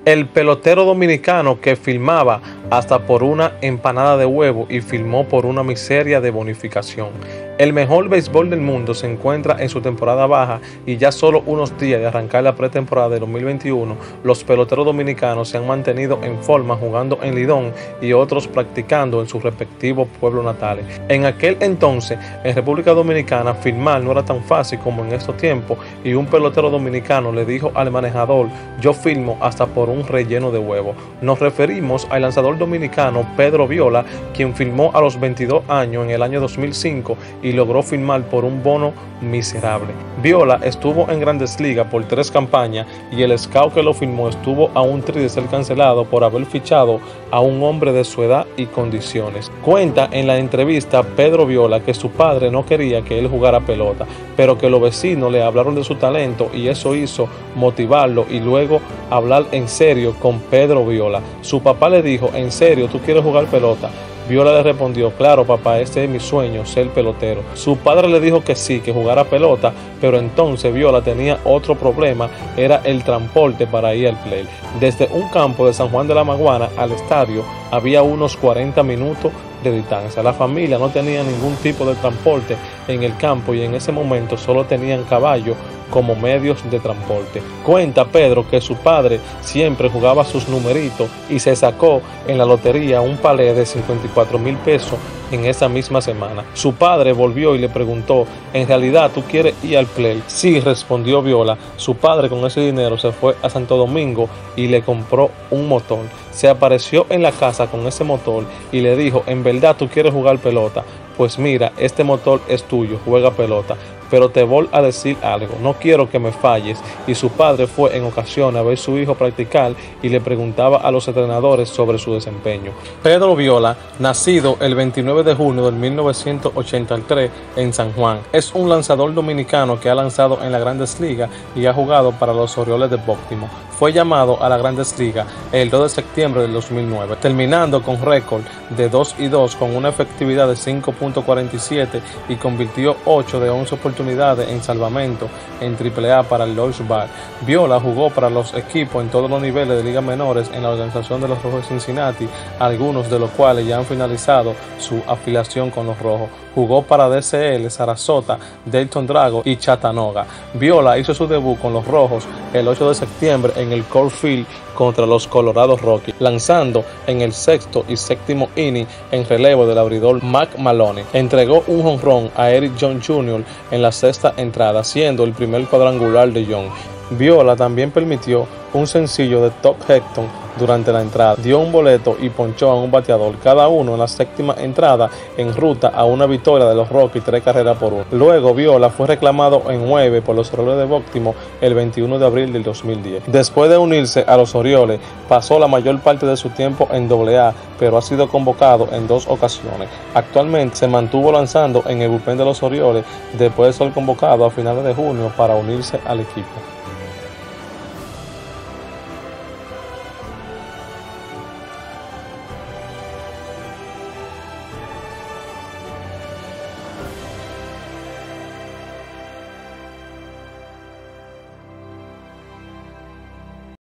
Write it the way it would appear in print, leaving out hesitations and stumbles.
El pelotero dominicano que filmaba hasta por una empanada de huevo y filmó por una miseria de bonificación. El mejor béisbol del mundo se encuentra en su temporada baja y ya solo unos días de arrancar la pretemporada de 2021, los peloteros dominicanos se han mantenido en forma jugando en Lidón y otros practicando en sus respectivos pueblos natales. En aquel entonces, en República Dominicana, filmar no era tan fácil como en estos tiempos y un pelotero dominicano le dijo al manejador: yo filmo hasta por un relleno de huevo. Nos referimos al lanzador dominicano Pedro Viola, quien filmó a los 22 años en el año 2005 y logró firmar por un bono miserable. Viola estuvo en Grandes Ligas por 3 campañas y el scout que lo firmó estuvo a un tri de ser cancelado por haber fichado a un hombre de su edad y condiciones. Cuenta en la entrevista Pedro Viola que su padre no quería que él jugara pelota, pero que los vecinos le hablaron de su talento y eso hizo motivarlo y luego hablar en serio con Pedro Viola. Su papá le dijo: ¿en serio tú quieres jugar pelota? Viola le respondió: claro papá, este es mi sueño, ser pelotero. Su padre le dijo que sí, que jugara pelota, pero entonces Viola tenía otro problema, era el transporte para ir al play. Desde un campo de San Juan de la Maguana al estadio había unos 40 minutos de distancia. La familia no tenía ningún tipo de transporte en el campo y en ese momento solo tenían caballo como medios de transporte. Cuenta Pedro que su padre siempre jugaba sus numeritos y se sacó en la lotería un palé de 54,000 pesos en esa misma semana. Su padre volvió y le preguntó: ¿en realidad tú quieres ir al play? Sí, respondió Viola. Su padre con ese dinero se fue a Santo Domingo y le compró un motor. Se apareció en la casa con ese motor y le dijo: ¿en verdad tú quieres jugar pelota? Pues mira, este motor es tuyo, juega pelota. Pero te voy a decir algo, no quiero que me falles. Y su padre fue en ocasiones a ver a su hijo practicar y le preguntaba a los entrenadores sobre su desempeño. Pedro Viola, nacido el 29 de junio de 1983 en San Juan, es un lanzador dominicano que ha lanzado en las Grandes Ligas y ha jugado para los Orioles de Baltimore. Fue llamado a las Grandes Ligas el 2 de septiembre del 2009, terminando con récord de 2-2 con una efectividad de 5.47 y convirtió 8 de 11 oportunidades en salvamento en AAA para el Louisville. Viola jugó para los equipos en todos los niveles de ligas menores en la organización de los Rojos de Cincinnati, algunos de los cuales ya han finalizado su afiliación con los Rojos. Jugó para DCL, Sarasota, Dayton Dragons y Chattanooga. Viola hizo su debut con los Rojos el 8 de septiembre en el Coors Field contra los Colorado Rockies, lanzando en el sexto y séptimo inning en relevo del abridor Mac Maloney. Entregó un jonrón a Eric Jones Jr. en la sexta entrada, siendo el primer cuadrangular de Jones. Viola también permitió un sencillo de Todd Helton durante la entrada, dio un boleto y ponchó a un bateador, cada uno en la séptima entrada, en ruta a una victoria de los Rockies 3 carreras por 1. Luego Viola fue reclamado en 9 por los Orioles de Baltimore el 21 de abril del 2010. Después de unirse a los Orioles, pasó la mayor parte de su tiempo en AA, pero ha sido convocado en 2 ocasiones. Actualmente se mantuvo lanzando en el bullpen de los Orioles después de ser convocado a finales de junio para unirse al equipo.